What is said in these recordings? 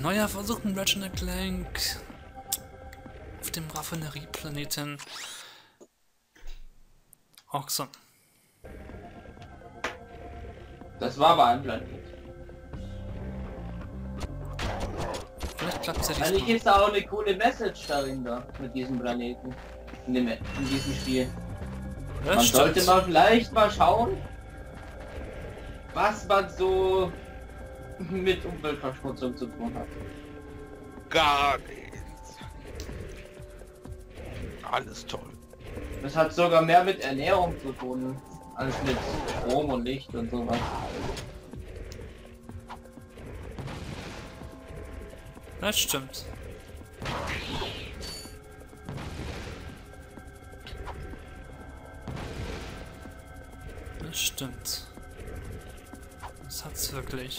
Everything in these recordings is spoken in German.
neuer Versuch mit Ratchet & Clank auf dem Raffinerieplaneten Oxon. Das war aber ein Planet. Vielleicht klappt es ja Eigentlich diesmal. ist da auch eine coole Message dahinter mit diesem Planeten. In diesem Spiel. Das Man stimmt. sollte mal vielleicht mal schauen, was man so mit Umweltverschmutzung zu tun hat. Gar nichts. Alles toll. Das hat sogar mehr mit Ernährung zu tun, als mit Strom und Licht und sowas. Das stimmt. Das stimmt. Das hat's wirklich.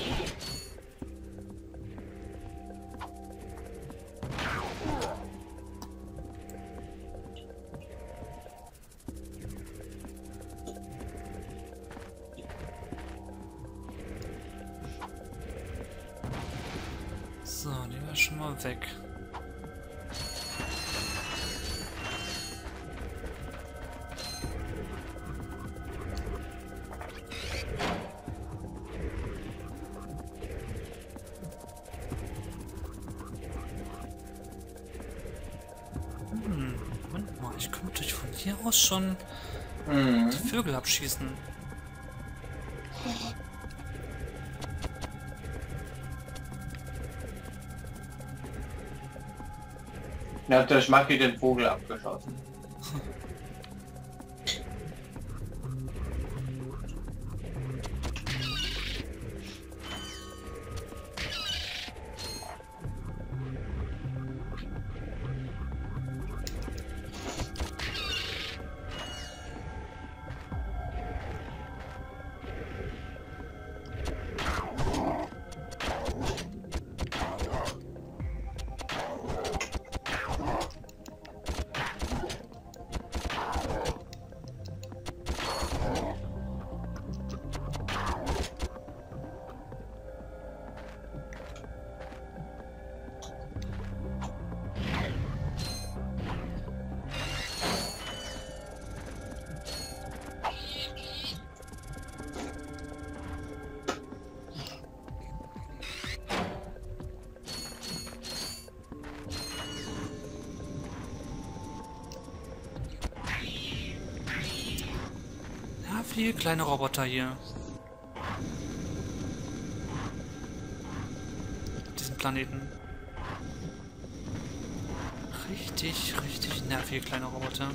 So, die war schon mal weg. Moment mal, ich könnte euch von hier aus schon die Vögel abschießen. Mir hat der Schmacki den Vogel abgeschossen. Viele kleine Roboter hier. Auf diesem Planeten. Richtig nervige kleine Roboter.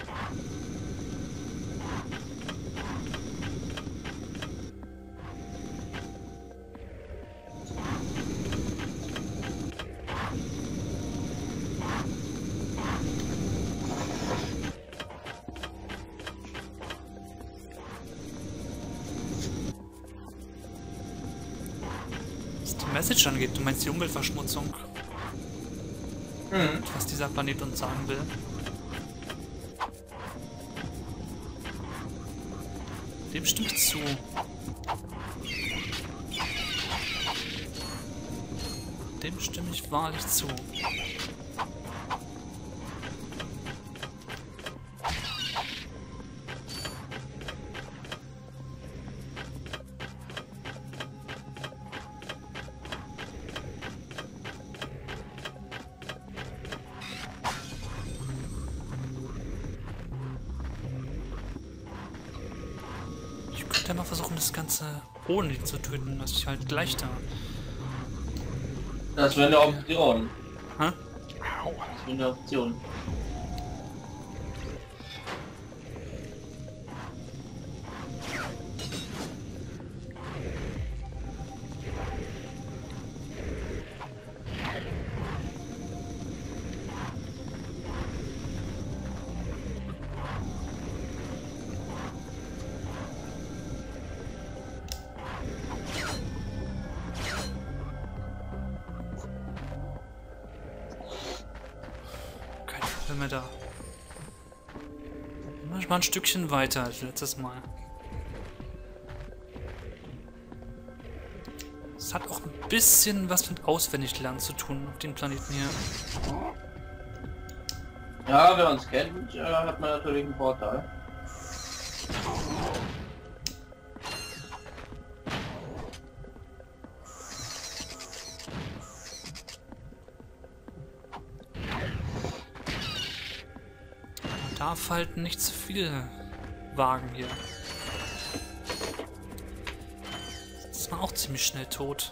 Message angeht. Du meinst die Umweltverschmutzung? Was dieser Planet uns sagen will. Dem stimme ich zu. Dem stimme ich wahrlich zu. Ich könnte mal versuchen, das Ganze ohne die zu töten, dass ich halt leichter. Das wäre eine Option. Hä? Das wäre eine Option. Wenn wir da mal ein Stückchen weiter als letztes Mal. Es hat auch ein bisschen was mit Auswendiglernen zu tun auf den Planeten hier. Ja, wer uns kennt, hat man natürlich einen Vorteil. Darf halt nicht zu viel wagen hier. Jetzt ist man auch ziemlich schnell tot.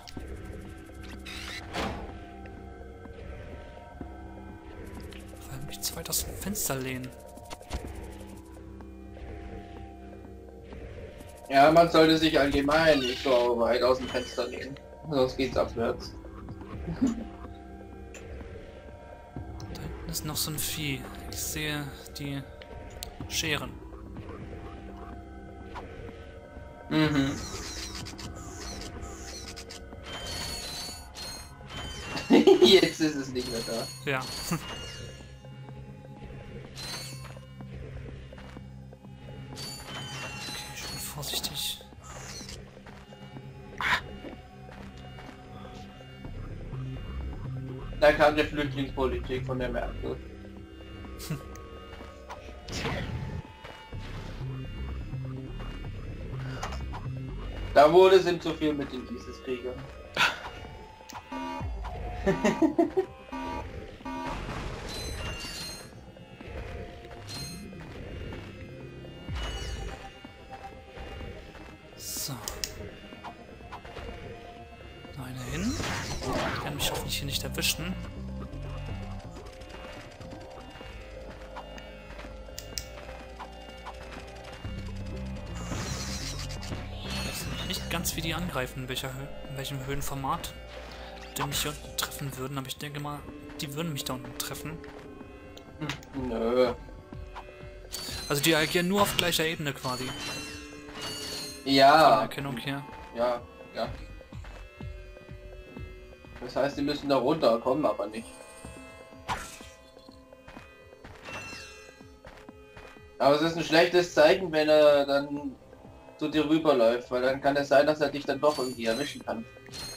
Weil mich zu weit aus dem Fenster lehnen. Ja, man sollte sich allgemein nicht so weit aus dem Fenster lehnen, sonst geht's abwärts. Da hinten ist noch so ein Vieh. Ich sehe die Scheren. Mhm. Jetzt ist es nicht mehr da. Ja. Okay, schön vorsichtig. Da kam der Flüchtlingspolitik von der Merkel. Da wurde es ihm zu viel mit den ISIS-Kriegern. So. Noch eine hin. Ich kann mich hoffentlich hier nicht erwischen. Nicht ganz wie die angreifen, in welchem Höhenformat die mich hier unten treffen würden, aber ich denke mal, die würden mich da unten treffen. Nö. Also die agieren nur auf gleicher Ebene quasi. Von der Ja. Erkennung her. Ja, ja. Das heißt, die müssen da runterkommen, aber nicht. Aber es ist ein schlechtes Zeichen, wenn er dann zu dir rüberläuft, weil dann kann es sein, dass er dich dann doch irgendwie erwischen kann.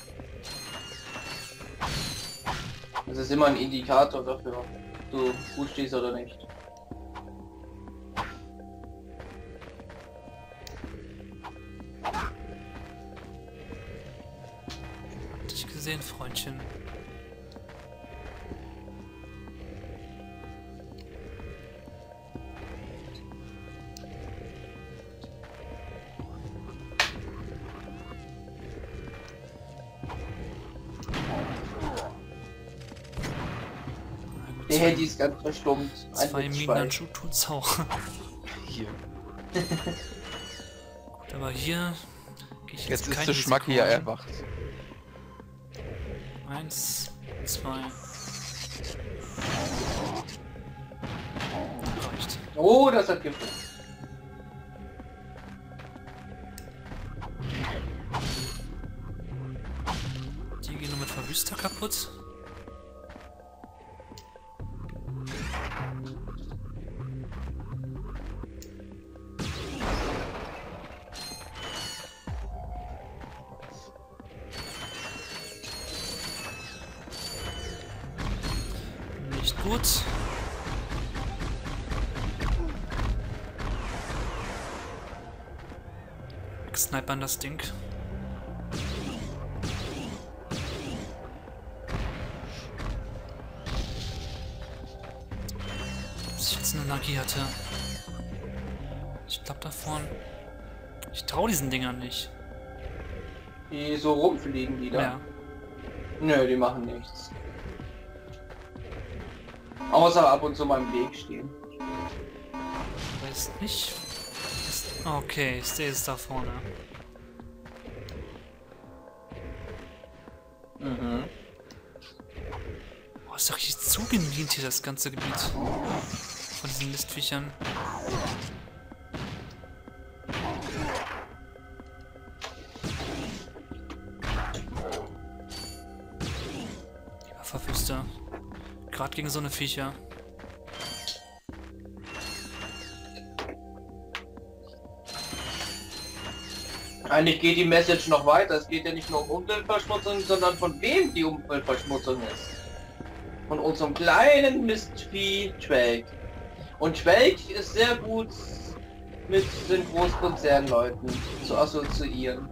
Das ist immer ein Indikator dafür, ob du gut stehst oder nicht. Hat dich gesehen, Freundchen. Der Handy ist ganz verstummt. 2 Minen an Schuh tut's auch. Hier. Gut, aber hier gehe ich Jetzt ist kein der Schmack hier Risiko ein. erwacht. 1, 2. Reicht. Oh, das hat gefunden. Die gehen nur mit Verwüster kaputt. Nicht gut. Snipern das Ding. Dass ich jetzt eine Magie hatte. Ich glaube davon. Ich traue diesen Dingern nicht. Die so rumfliegen, die da. Ja. Nö, die machen nichts. Außer ab und zu mal im Weg stehen. Weiß nicht. Okay, ich sehe es da vorne. Mhm. Oh, ist doch richtig zugemint hier das ganze Gebiet. Von diesen Mistviechern. Die Verwüster. Gerade gegen so eine Viecher. Eigentlich geht die Message noch weiter. Es geht ja nicht nur um Umweltverschmutzung, sondern von wem die Umweltverschmutzung ist. Von unserem kleinen Mistvieh Schwelg. Und Schwelg ist sehr gut mit den Großkonzernleuten zu assoziieren.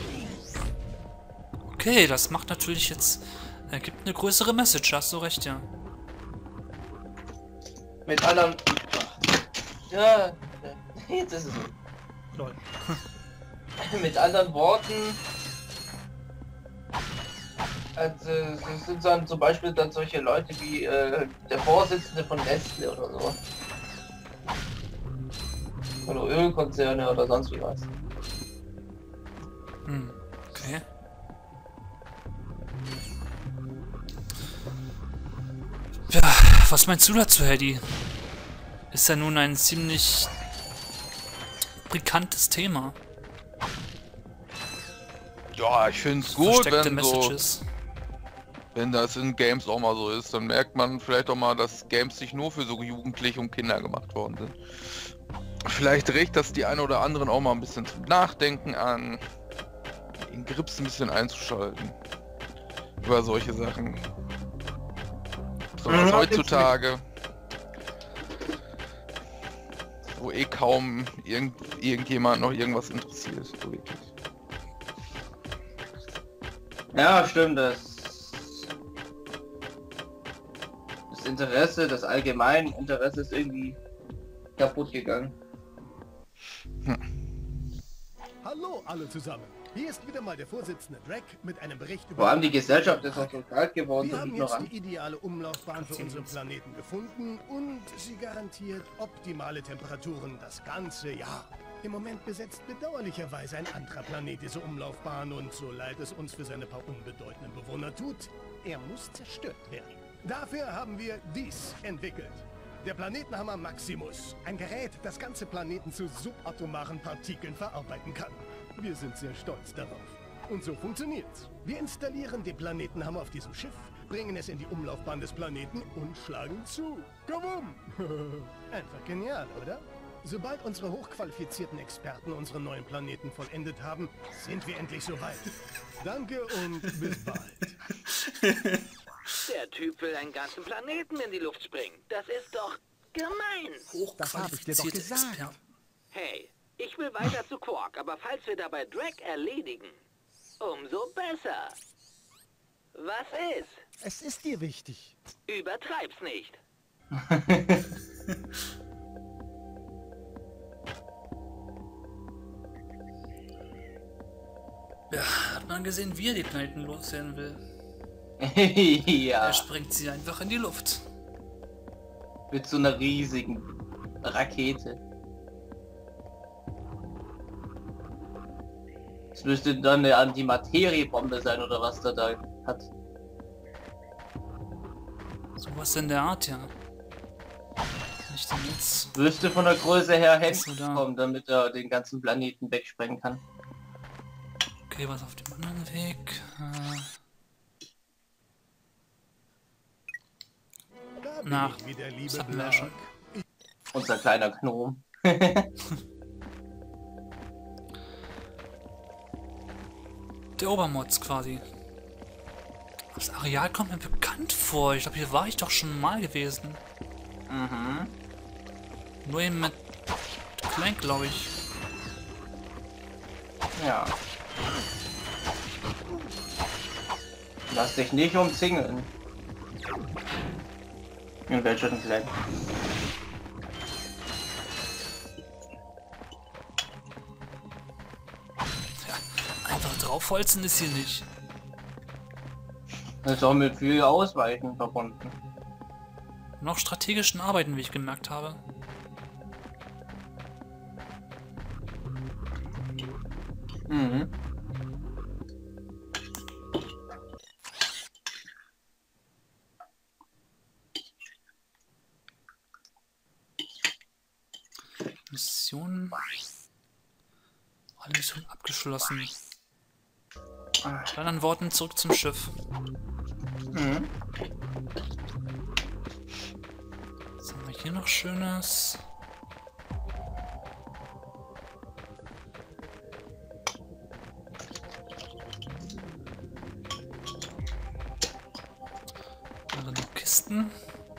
Okay, das macht natürlich jetzt... Ergibt eine größere Message, hast du recht, ja. Mit anderen... Ja, jetzt ist es so. Lol. Mit anderen Worten... Also, es sind dann zum Beispiel dann solche Leute wie der Vorsitzende von Nestle oder so. Oder Ölkonzerne oder sonst wie was. Hm, okay. Ja, was meinst du dazu, Hedy? Ist ja nun ein ziemlich brisantes Thema. Ja, ich finde es gut, Versteckte wenn so, Messages. wenn das in Games auch mal so ist, dann merkt man vielleicht auch mal, dass Games nicht nur für so Jugendliche und Kinder gemacht worden sind. Vielleicht regt das die einen oder anderen auch mal ein bisschen zum Nachdenken an, den Grips ein bisschen einzuschalten über solche Sachen. Besonders heutzutage, wo eh kaum irgendjemand noch irgendwas interessiert, so wirklich. Ja, stimmt, das Interesse, das allgemeine Interesse ist irgendwie kaputt gegangen. Hallo alle zusammen. Hier ist wieder mal der Vorsitzende Drake mit einem Bericht über... Vor allem die Gesellschaft ist auch so kalt geworden, Wir so haben jetzt ignorant. die ideale Umlaufbahn für unseren Planeten gefunden und sie garantiert optimale Temperaturen das ganze Jahr. Im Moment besetzt bedauerlicherweise ein anderer Planet diese Umlaufbahn und so leid es uns für seine paar unbedeutenden Bewohner tut, er muss zerstört werden. Dafür haben wir dies entwickelt. Der Planetenhammer Maximus. Ein Gerät, das ganze Planeten zu subatomaren Partikeln verarbeiten kann. Wir sind sehr stolz darauf. Und so funktioniert's. Wir installieren den Planetenhammer auf diesem Schiff, bringen es in die Umlaufbahn des Planeten und schlagen zu. Kabum! Einfach genial, oder? Sobald unsere hochqualifizierten Experten unseren neuen Planeten vollendet haben, sind wir endlich soweit. Danke und bis bald. Der Typ will einen ganzen Planeten in die Luft springen. Das ist doch gemein. Das habe ich dir doch Hochqualifizierte gesagt. Experten. Hey, ich will weiter zu Quark, aber falls wir dabei Drake erledigen, umso besser. Was ist? Es ist dir wichtig. Übertreib's nicht. Ja, hat man gesehen, wie er die Planeten loswerden will. Ja, Er springt sie einfach in die Luft. mit so einer riesigen Rakete. Es müsste dann eine Antimateriebombe sein oder was der da hat. Sowas in der Art, ja. Nicht denn jetzt. Müsste von der Größe her Bist du Hände da? kommen, damit er den ganzen Planeten wegsprengen kann. Okay, was auf dem anderen Weg? Da bin Na, ich wieder, liebe das hatten wir ja Blark. schon. Unser kleiner Gnom. Der Obermods quasi. Das Areal kommt mir bekannt vor. Ich glaube, hier war ich doch schon mal gewesen. Mhm. Nur eben mit Clank, glaube ich. Ja. Lass dich nicht umzingeln. In welchen Fleck? Ja, einfach draufholzen ist hier nicht. Das ist auch mit viel Ausweichen verbunden. Noch strategischen Arbeiten, wie ich gemerkt habe. Mhm. Mission. Alle Missionen abgeschlossen. Mit anderen Worten, zurück zum Schiff. Mhm. Was haben wir hier noch Schönes? Kisten.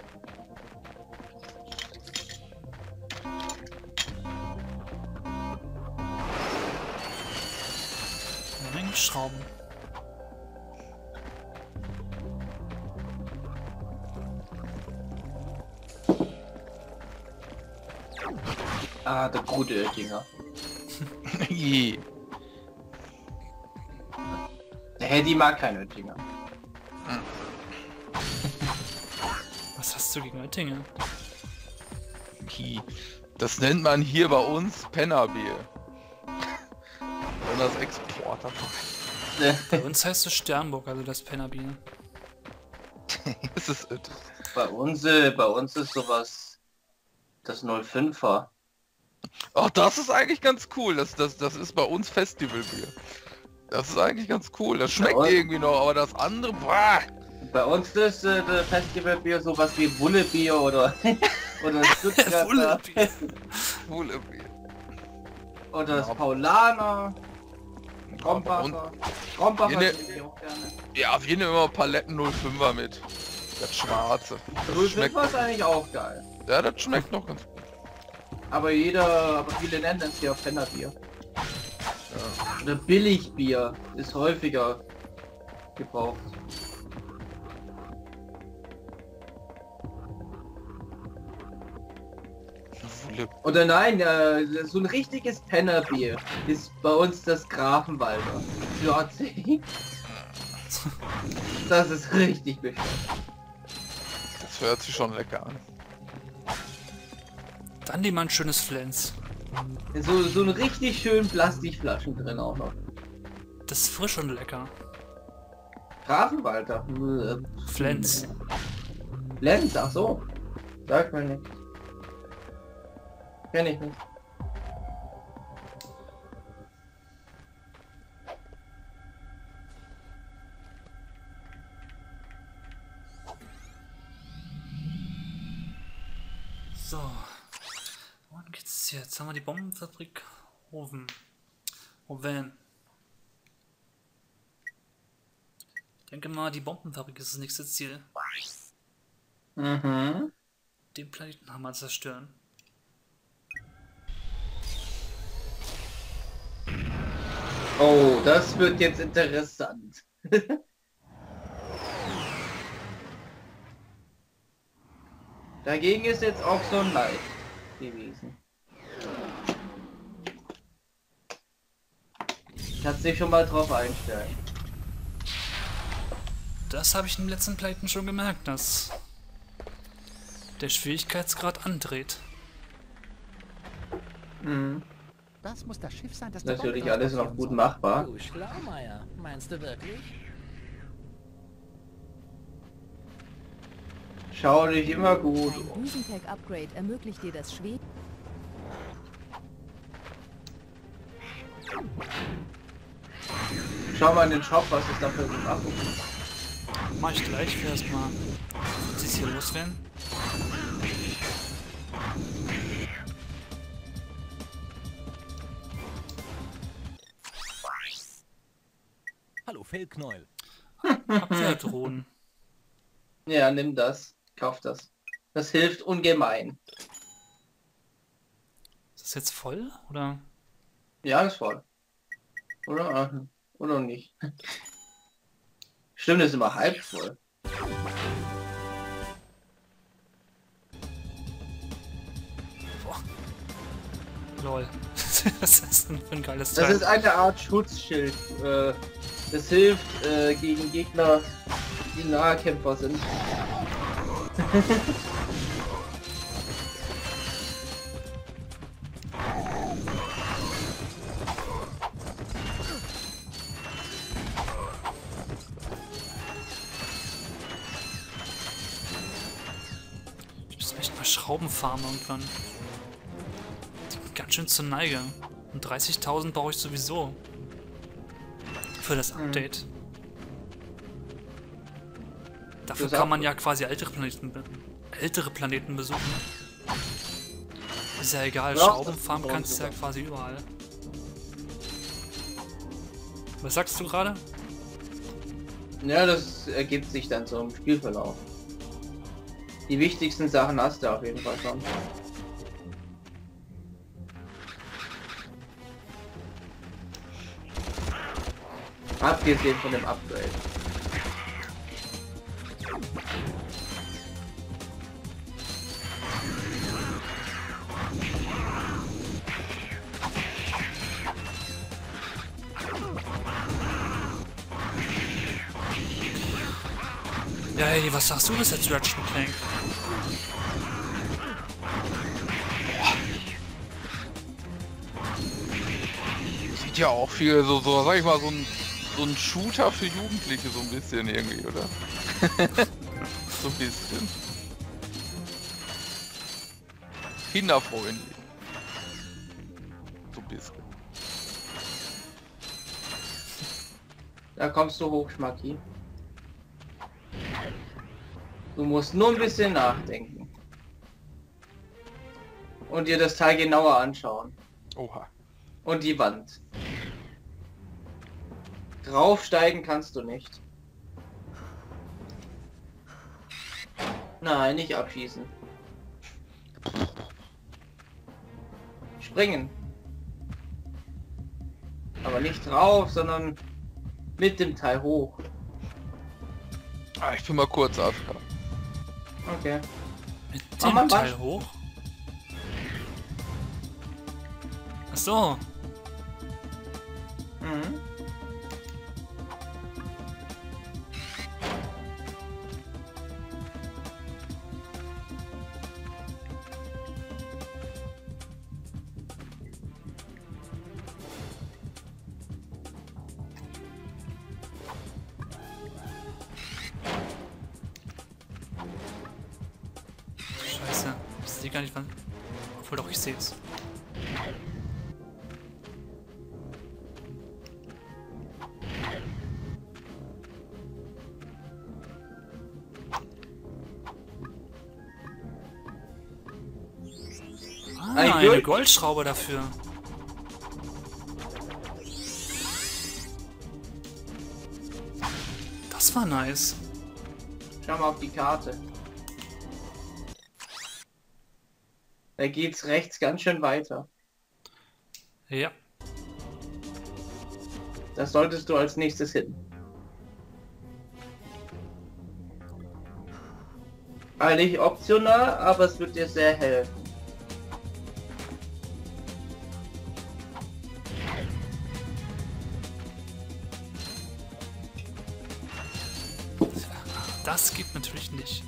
Eine Menge Schrauben. Ah, der gute Oettinger. Je. Der Hedy mag kein Oettinger. Was hast du gegen Oettinger? Das nennt man hier bei uns Pennerbier. Und das Exporter. Bei uns heißt es Sternburg, also das Pennerbier. Das ist es. Bei uns ist sowas das 05er. Ach, das ist eigentlich ganz cool. Das ist bei uns Festivalbier. Das ist eigentlich ganz cool. Das schmeckt Ja, irgendwie noch, aber das andere, boah. Bei uns ist das Festivalbier sowas wie Wullebier oder oder Stuttgarter Wullebier. Wullebier. oder das Ja. Paulaner, Und Krombacher Hier ne- trinke ich auch gerne. ja, wir nehmen immer Paletten 05er mit. Das schwarze. Das schmeckt, 05er ist eigentlich auch geil. ja, das schmeckt noch ganz gut. Aber viele nennen es ja Pennerbier. Ja. Oder Billigbier ist häufiger gebraucht. Wulle- Oder nein, so ein richtiges Pennerbier ist bei uns das Grafenwalder. Schlotzig. Das ist richtig bescheuert. Das hört sich schon lecker an. Dann nehmen wir ein schönes Flens. So ein richtig schön Plastikflaschen drin auch noch. Das ist frisch und lecker. Grafenwalder. Flens. Lenz, ach so. Sag mal nicht. Kenn ich nicht. So. Wohin geht's jetzt? Haben wir die Bombenfabrik Oven. Oven. Ich denke mal, die Bombenfabrik ist das nächste Ziel. Mhm. Den Planeten haben wir zerstören. Oh, das wird jetzt interessant. Dagegen ist jetzt auch so ein Leid gewesen. Kannst dich schon mal drauf einstellen. Das habe ich im letzten Planeten schon gemerkt, dass der Schwierigkeitsgrad andreht. Mhm. Das muss das Schiff sein, das Natürlich alles noch gut machbar. Du Schlaumeier, meinst du wirklich? Schau dich immer gut. Ein Düsenpack-Upgrade ermöglicht dir das Schweben. Schau mal in den Shop, was es dafür gibt. Ach, guck. Mach ich gleich für erstmal. Was ist hier loswerden? Hallo, Fellknäuel. Abwehrdrohnen. Ja, nimm das. Kauf das. Das hilft ungemein. Ist das jetzt voll? Oder? Ja, ist voll. Oder? Ah, oder nicht. Stimmt, ist immer halb voll. Boah. Lol. Was ist denn für ein geiles Das Teil? ist eine Art Schutzschild. Das hilft gegen Gegner, die Nahkämpfer sind. Ich muss echt mal Schrauben farmen irgendwann. Ganz schön zur Neige. Und 30.000 brauche ich sowieso. Für das Update. Dafür Das kann man ja quasi ältere Planeten besuchen. Ist ja egal, Ja, Schrauben das farmen ist kannst du ja sogar. quasi überall. Was sagst du gerade? Ja, das ergibt sich dann so im Spielverlauf. Die wichtigsten Sachen hast du auf jeden Fall schon. Abgesehen von dem Upgrade. Ja, hey, was sagst du bis jetzt, Ratchet Clank? Sieht ja auch viel so sag ich mal, so ein Shooter für Jugendliche so ein bisschen irgendwie, oder? So ein bisschen. Kinderfreundlich. So ein bisschen. Da kommst du hoch, Schmacki. Du musst nur ein bisschen nachdenken. Und dir das Teil genauer anschauen. Oha. Und die Wand. Draufsteigen kannst du nicht. Nein, nicht abschießen. Springen. Aber nicht drauf, sondern mit dem Teil hoch. Ah, ich bin mal kurz ab. Okay. Mit Mach mal dem Teil was. hoch? Ach so. Mhm. Scheiße. Ich sehe gar nicht wann. Obwohl doch, ich sehe es. Ah, Ein eine Gold- Goldschraube dafür. Das war nice. Schau mal auf die Karte. Da geht's rechts ganz schön weiter. Ja. Das solltest du als nächstes hin. Eigentlich optional, aber es wird dir sehr helfen. Das geht natürlich nicht.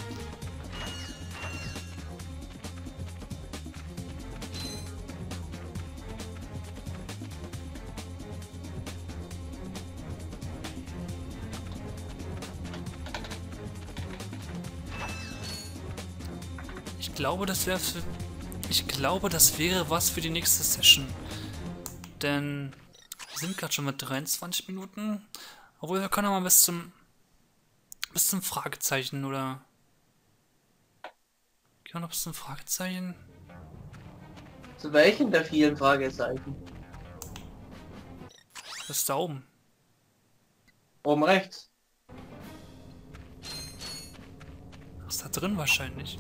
Ich glaube, das wäre für... Ich glaube, das wäre was für die nächste Session. Denn wir sind gerade schon mit 23 Minuten. Obwohl, wir können ja mal bis zum Fragezeichen oder... Gehen wir noch bis zum Fragezeichen? Zu welchen der vielen Fragezeichen? Das ist da oben. Oben rechts. Das ist da drin wahrscheinlich.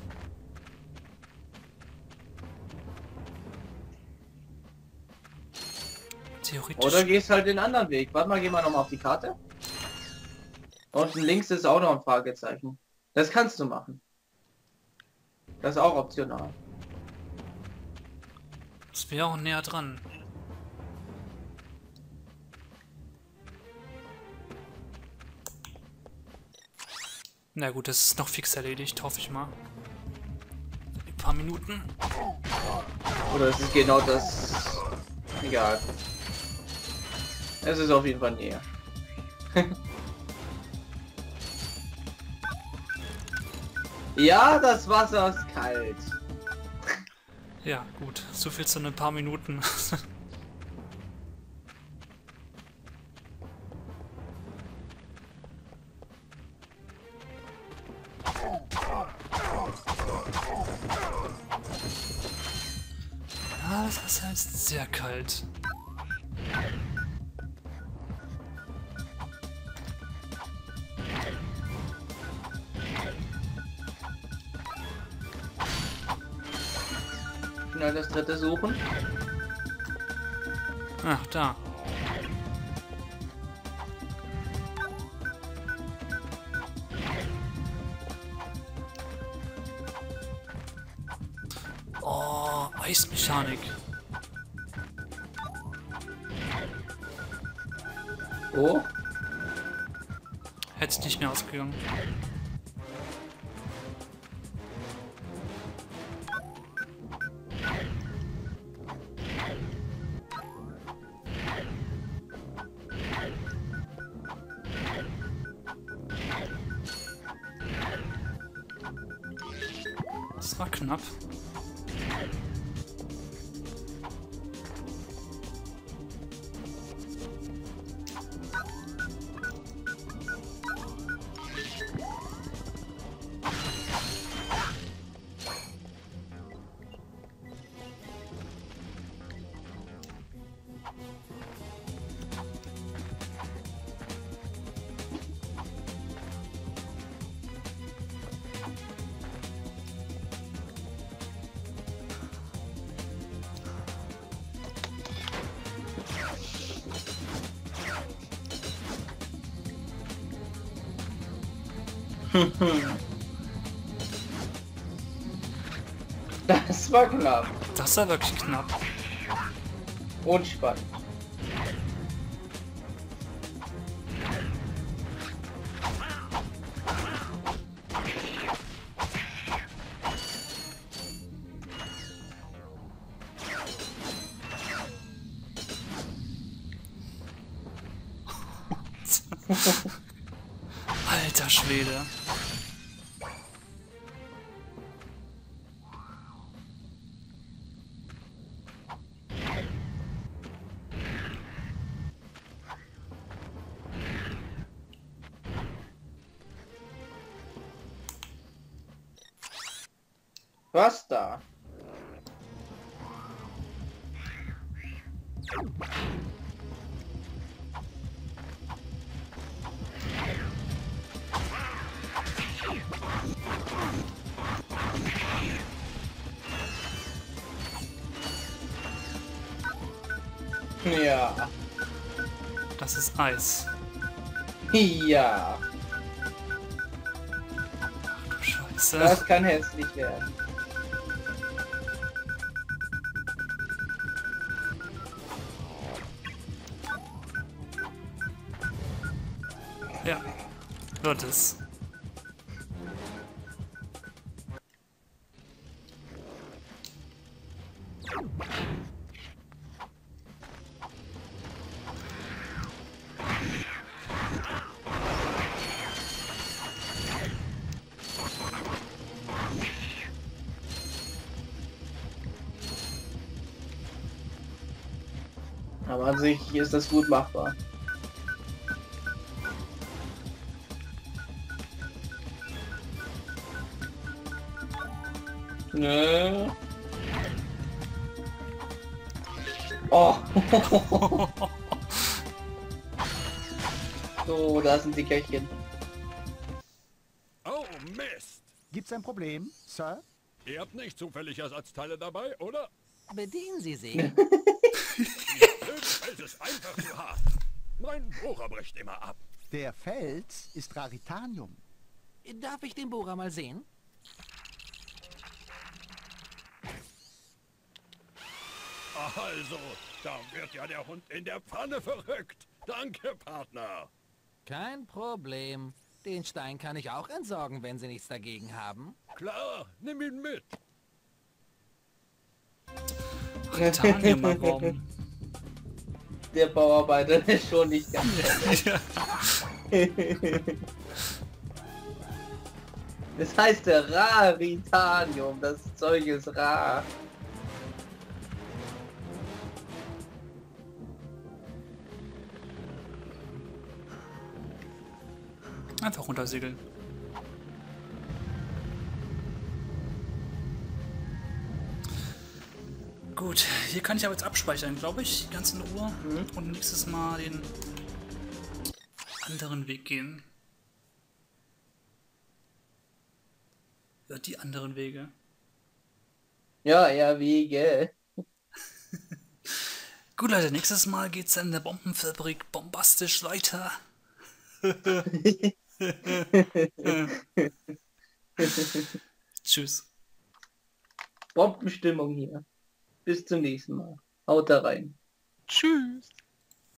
Theoretisch. Oder gehst halt den anderen Weg. Warte mal, gehen wir nochmal auf die Karte. Unten links ist auch noch ein Fragezeichen. Das kannst du machen. Das ist auch optional. Das wäre auch näher dran. Na gut, das ist noch fix erledigt, hoffe ich mal. Ein paar Minuten. Oder es ist genau das... Egal. Es ist auf jeden Fall näher. Ja, das Wasser ist kalt. Ja, gut. So viel zu ein paar Minuten. Ja, das Wasser ist sehr kalt. Schnell das dritte suchen. Ach, da. Oh, Eismechanik. Oh. Hätte nicht mehr ausgegangen. Das war knapp. Das war knapp. Das war wirklich knapp. Und spannend. Alter Schwede. Was da? Ja. Das ist Eis. Ja. Scheiße. Das kann hässlich werden. Ja, wird es. Aber an sich ist das gut machbar. Nö. Oh. So, da sind die Köchchen. Oh, Mist! Gibt's ein Problem, Sir? Ihr habt nicht zufällig Ersatzteile dabei, oder? Bedienen Sie sich. Dem fällt es einfach zu hart. Mein Bohrer bricht immer ab. Der Fels ist Raritanium. Darf ich den Bohrer mal sehen? Also, da wird ja der Hund in der Pfanne verrückt. Danke, Partner. Kein Problem. Den Stein kann ich auch entsorgen, wenn Sie nichts dagegen haben. Klar, nimm ihn mit. Titanium-Raum. Der Bauarbeiter ist schon nicht ganz. Ja. Das heißt der Raritanium. Das Zeug ist rar. Einfach runtersegeln. Gut, hier kann ich aber jetzt abspeichern, glaube ich, ganz in Ruhe. Und nächstes Mal den anderen Weg gehen. Ja, die anderen Wege. Ja, RW, gell. Gut, Leute, nächstes Mal geht's in der Bombenfabrik bombastisch weiter. Tschüss. Bombenstimmung hier. Bis zum nächsten Mal. Haut da rein. Tschüss.